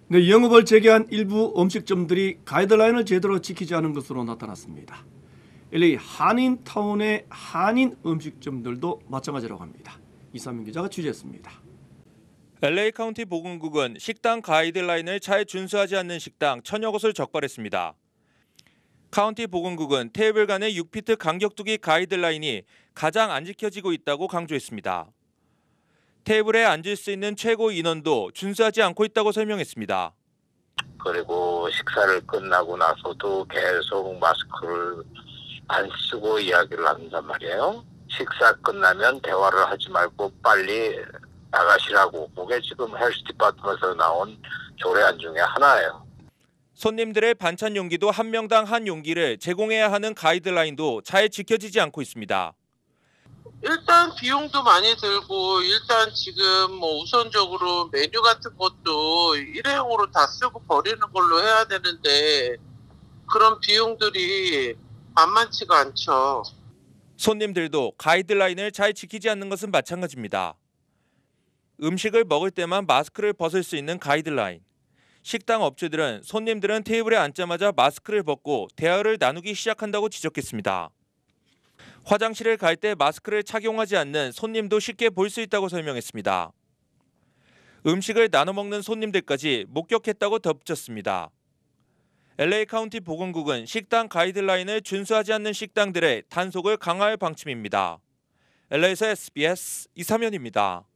네, 영업을 재개한 일부 음식점들이 가이드라인을 제대로 지키지 않은 것으로 나타났습니다. LA 한인타운의 한인 음식점들도 마찬가지라고 합니다. 이상민 기자가 취재했습니다. LA 카운티 보건국은 식당 가이드라인을 잘 준수하지 않는 식당 1000여 곳을 적발했습니다. 카운티 보건국은 테이블 간의 6피트 간격 두기 가이드라인이 가장 안 지켜지고 있다고 강조했습니다. 테이블에 앉을 수 있는 최고 인원도 준수하지 않고 있다고 설명했습니다. 그리고 식사를 끝나고 나서도 계속 마스크를 안 쓰고 이야기를 한단 말이에요. 식사 끝나면 대화를 하지 말고 빨리 나가시라고. 그게 지금 헬스 디파트먼트에서 나온 조례안 중에 하나예요. 손님들의 반찬 용기도 한 명당 한 용기를 제공해야 하는 가이드라인도 잘 지켜지지 않고 있습니다. 일단 비용도 많이 들고 일단 지금 뭐 우선적으로 메뉴 같은 것도 일회용으로 다 쓰고 버리는 걸로 해야 되는데 그런 비용들이 만만치가 않죠. 손님들도 가이드라인을 잘 지키지 않는 것은 마찬가지입니다. 음식을 먹을 때만 마스크를 벗을 수 있는 가이드라인. 식당 업체들은 손님들은 테이블에 앉자마자 마스크를 벗고 대화를 나누기 시작한다고 지적했습니다. 화장실을 갈 때 마스크를 착용하지 않는 손님도 쉽게 볼 수 있다고 설명했습니다. 음식을 나눠 먹는 손님들까지 목격했다고 덧붙였습니다. LA 카운티 보건국은 식당 가이드라인을 준수하지 않는 식당들의 단속을 강화할 방침입니다. LA에서 SBS 이삼현입니다.